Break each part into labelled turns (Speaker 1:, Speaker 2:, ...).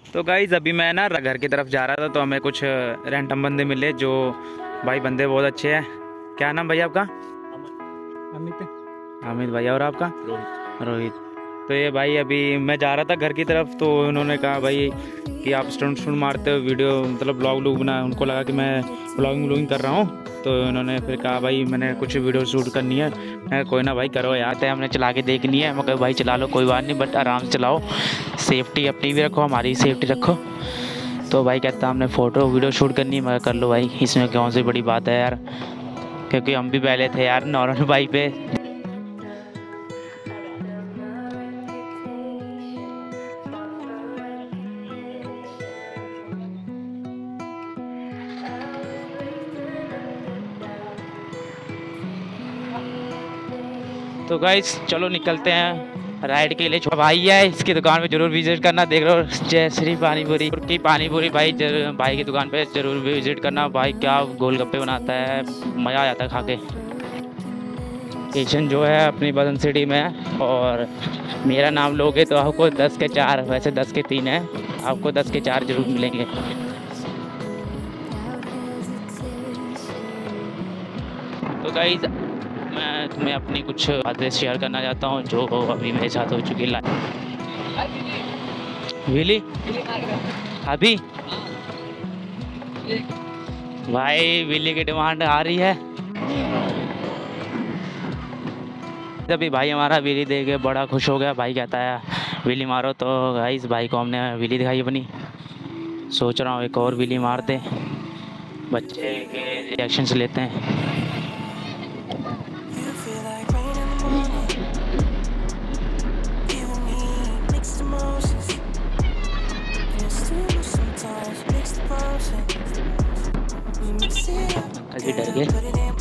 Speaker 1: तो गाइज अभी मैं ना घर की तरफ जा रहा था तो हमें कुछ रैंडम बंदे मिले जो भाई बंदे बहुत अच्छे हैं। क्या नाम भैया आपका? अमित भाई। और आपका? रोहित। तो ये भाई अभी मैं जा रहा था घर की तरफ तो उन्होंने कहा भाई कि आप स्टंट मारते हो, वीडियो मतलब ब्लॉग बना। उनको लगा कि मैं ब्लॉगिंग कर रहा हूँ तो उन्होंने फिर कहा भाई मैंने कुछ वीडियो शूट करनी है। मैं कोई ना भाई करो यार, हमने चला के देखनी है। मैं कहा भाई चला लो कोई बात नहीं, बट आराम से चलाओ, सेफ्टी अपनी भी रखो, हमारी सेफ्टी रखो। तो भाई कहता हमने फ़ोटो वीडियो शूट करनी है। मैं कर लो भाई, इसमें कौन सी बड़ी बात है यार, क्योंकि हम भी पहले थे यार नॉर्मल बाइक पे। तो गाइस चलो निकलते हैं राइड के लिए। भाई है इसकी दुकान पे जरूर विजिट करना। देख लो जय श्री पानीपुरी की पानीपुरी भाई भाई की दुकान पे जरूर विजिट करना। भाई क्या गोलगप्पे बनाता है, मज़ा आ जाता है खा के। स्टेशन जो है अपनी बदन सिटी में है और मेरा नाम लोगे तो आपको 10 के 4, वैसे 10 के 3 है, आपको 10 के 4 जरूर मिलेंगे। तो गाइस मैं तुम्हें अपनी कुछ बातें शेयर करना चाहता हूँ जो अभी मेरे साथ हो चुकी है। विली अभी भाई विली की डिमांड आ रही है। अभी भाई हमारा विली देख के बड़ा खुश हो गया। भाई कहता है विली मारो। तो गाइस भाई को हमने विली दिखाई अपनी। सोच रहा हूँ एक और विली मारते, बच्चे के रिएक्शंस लेते हैं। अभी डर गए।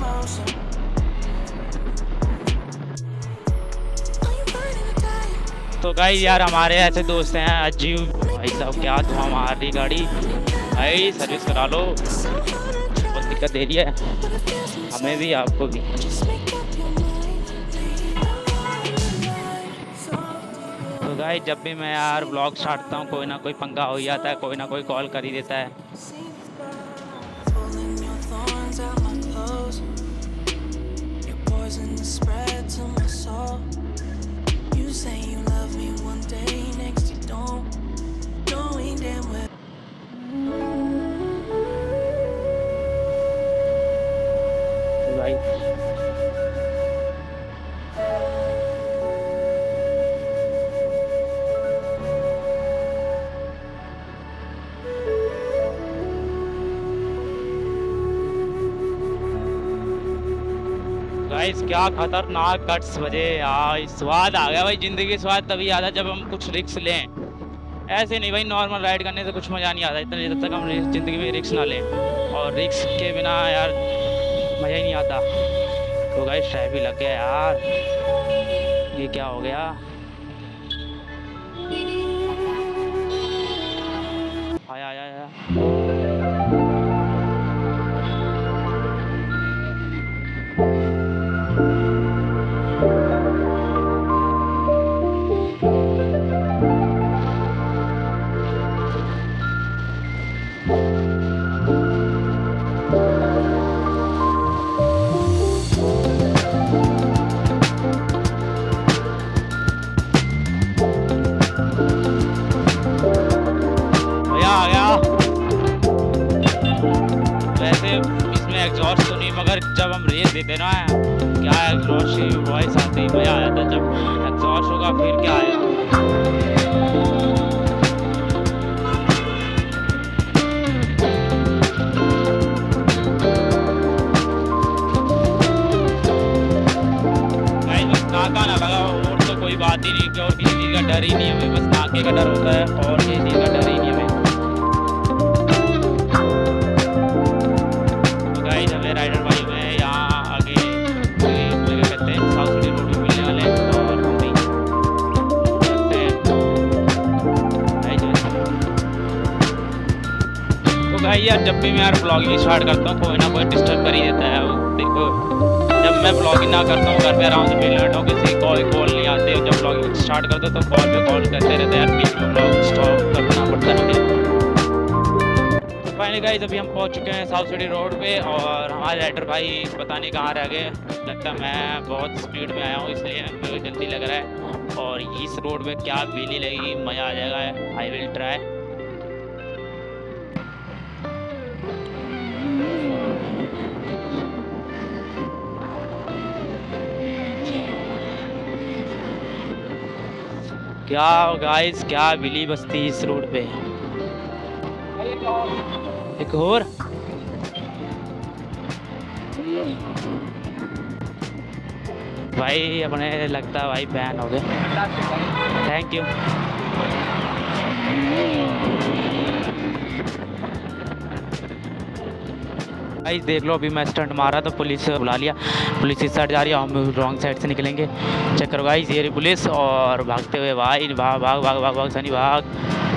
Speaker 1: तो गाइस यार हमारे ऐसे दोस्त हैं अजीब भाई साहब, क्या धुआं मार रही गाड़ी। भाई सर्विस करा लो, बहुत दिक्कत दे रही है हमें भी आपको भी। तो गाइस जब भी मैं यार ब्लॉग स्टार्ट करता हूँ कोई ना कोई पंगा हो जाता है, कोई ना कोई कॉल कर ही देता है। गाइस क्या खतरनाक कट्स बजे यार, स्वाद आ गया भाई। ज़िंदगी स्वाद तभी आता जब हम कुछ रिस्क लें। ऐसे नहीं भाई, नॉर्मल राइड करने से कुछ मज़ा नहीं आता इतने जब तक हम ज़िंदगी में रिस्क ना लें, और रिस्क के बिना यार मज़ा ही नहीं आता। तो गाइस ट्रैफिक लग गया यार, ये क्या हो गया। आया आया आया। वैसे इसमें एग्जॉस्ट तो नहीं, मगर जब हम रेस देते ना क्या एग्जॉस्ट की वॉइस आती है, मज़ा आ जाता है। जब एग्जॉस्ट होगा फिर क्या आएगा। बस नाका ना लगा और तो कोई बात ही नहीं, और किसी चीज़ का डर ही नहीं हमें, बस नाके का डर होता है और किसी चीज़ का डर ही नहीं हमें। राइडर भाई में यहाँ आगे कहते हैं साउथ सिटी रोड में मिलने वाले हैं और हम भी तो भाई यार जब भी मैं यार ब्लॉगिंग स्टार्ट करता हूँ कोई ना कोई डिस्टर्ब कर ही देता है। देखो जब मैं ब्लॉगिंग ना करता हूँ घर पे आराम से मिल लेता हूँ, किसी कॉल नहीं आते। जब ब्लॉगिंग स्टार्ट करते तो कॉल पे कॉल करते रहते हैं यार, बीच में ब्लॉग स्टॉप करना पड़ता है। फाइनली गाइस अभी हम पहुंच चुके हैं साउथ सिटी रोड पे और हमारे राइडर भाई पता नहीं कहाँ रह गए। लगता है मैं बहुत स्पीड में आया हूँ इसलिए मुझे जल्दी लग रहा है। और इस रोड पे क्या व्हीली लगेगी, मज़ा आ जाएगा। I will try. क्या गाइस क्या व्हीली बसती इस रोड पे। एक और भाई अपने लगता है भाई बैन हो गए। Thank you. गाइस देख लो अभी मैं स्टंट मारा तो पुलिस बुला लिया। पुलिस इस साइड जा रही है, हम रॉन्ग साइड से निकलेंगे। चेक करो गाइस ये रही पुलिस और भागते हुए भाई भाग भाग भाग भाग भाग सनी भाग।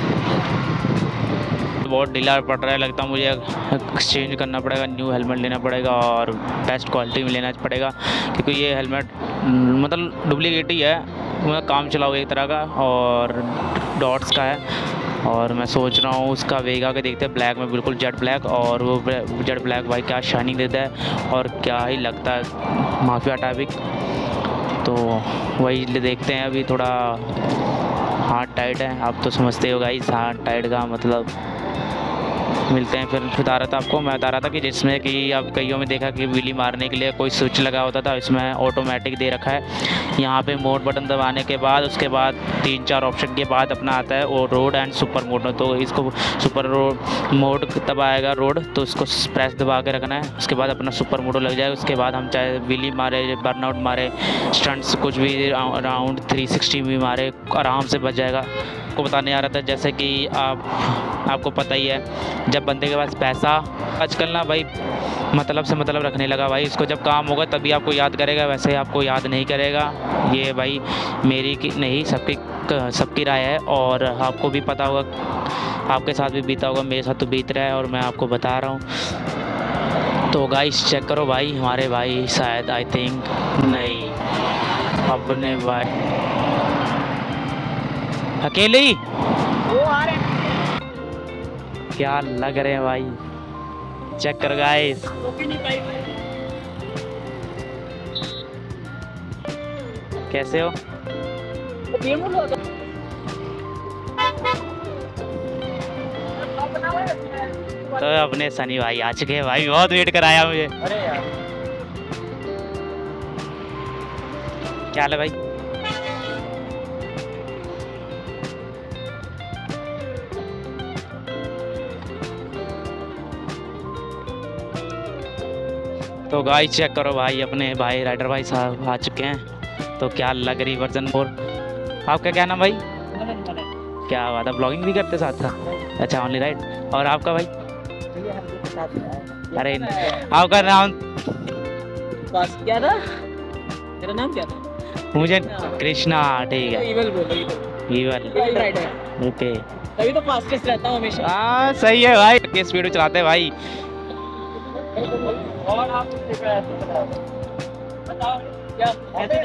Speaker 1: बहुत ढीला पड़ रहा है, लगता है मुझे एक्सचेंज करना पड़ेगा, न्यू हेलमेट लेना पड़ेगा और बेस्ट क्वालिटी में लेना पड़ेगा क्योंकि ये हेलमेट मतलब डुप्लीकेट ही है, मतलब काम चलाओ एक तरह का और डॉट्स का है। और मैं सोच रहा हूँ उसका वेगा के देखते हैं ब्लैक में, बिल्कुल जेट ब्लैक। और वो जेट ब्लैक भाई क्या शाइनिंग देता है और क्या ही लगता है माफिया टाइपिक। तो वही देखते हैं अभी। थोड़ा हाथ टाइट है, आप तो समझते हो गाइस हाथ टाइट का मतलब। मिलते हैं फिर बता रहा था आपको, मैं बता रहा था कि जिसमें कि अब कईयों में देखा कि व्हीली मारने के लिए कोई स्विच लगा होता था, इसमें ऑटोमेटिक दे रखा है। यहाँ पे मोड बटन दबाने के बाद उसके बाद 3-4 ऑप्शन के बाद अपना आता है और रोड एंड सुपर मोड। तो इसको सुपर रोड मोड दबाएगा रोड, तो इसको प्रेस दबा के रखना है। उसके बाद अपना सुपर मोड लग जाएगा। उसके बाद हम चाहे व्हीली मारे, बर्नआउट मारे, स्टंट्स कुछ भी राउंड 360 भी मारे, आराम से बच जाएगा। को बताने आ रहा था जैसे कि आपको पता ही है जब बंदे के पास पैसा आजकल ना भाई मतलब से मतलब रखने लगा भाई। इसको जब काम होगा तभी आपको याद करेगा, वैसे आपको याद नहीं करेगा। ये भाई मेरी की नहीं सबकी राय है और आपको भी पता होगा, आपके साथ भी बीता होगा, मेरे साथ तो बीत रहा है और मैं आपको बता रहा हूँ। तो गाइस चेक करो भाई हमारे भाई शायद आई थिंक नहीं अपने भाई अकेले ही वो आ रहे हैं। क्या लग रहे हैं भाई, चेक कर गाइस। कैसे हो? तो अपने सनी भाई आ चुके हैं भाई, बहुत वेट कराया मुझे। अरे यार क्या हाल है भाई? तो गाइस चेक करो भाई अपने भाई राइडर भाई साहब आ चुके हैं। तो क्या लग रही वर्जन 4। आपका क्या नाम भाई? क्या बात है, ब्लॉगिंग भी करते साथ साथ? अच्छा ओनली राइड। और आपका भाई? अरे आपका नाम क्या था? तेरा नाम क्या था? मुझे कृष्णा। ठीक है ईवल ओके। तभी तो फास्टेस्ट रहता हूँ हमेशा। हाँ सही है भाई, किस स्पीड में चलाते हैं भाई। और आप बताओ क्या ऐसे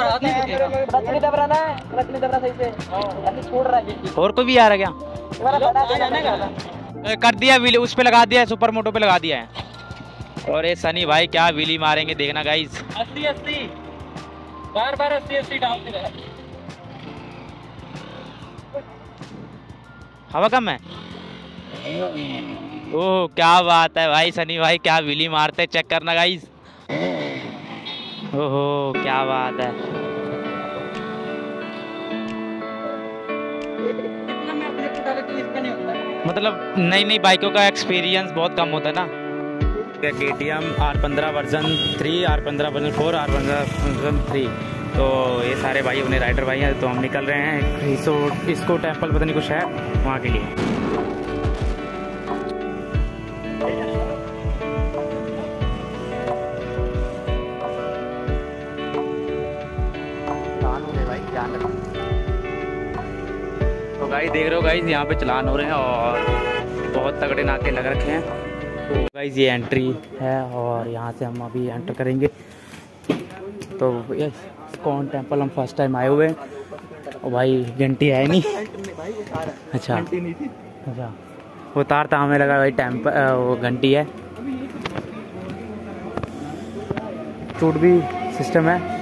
Speaker 1: छोड़ रहा है। और कोई भी आ रहा क्या? कर दिया व्हीली, उस पे लगा दिया है, सुपर मोटो पे लगा दिया है। और ये सनी भाई क्या व्हीली मारेंगे देखना गाइस। 80-80 बार 80-80 डालते रहे। हवा कम है। ओह क्या बात है भाई, सनी भाई क्या व्हीली मारते, चेक करना गाइस। ओहो क्या बात है। मतलब नई बाइकों का एक्सपीरियंस बहुत कम होता है ना। KTM R15 version 3, R15 version 4, R15 version 3। तो ये सारे भाई अपने राइडर भाई हैं। तो हम निकल रहे हैं इसको टेम्पल पता नहीं कुछ है वहाँ के लिए। तो गाइस देख रहे हो गाइस यहाँ पे चलान हो रहे हैं और बहुत तगड़े नाके लग रखे हैं। तो गाइस ये एंट्री है और यहाँ से हम अभी एंटर करेंगे। तो ये इस्कॉन टेम्पल हम फर्स्ट टाइम आए हुए हैं और भाई घंटी है नहीं। अच्छा अच्छा वो तार था हमें लगा भाई वो घंटी है। चूट भी सिस्टम है।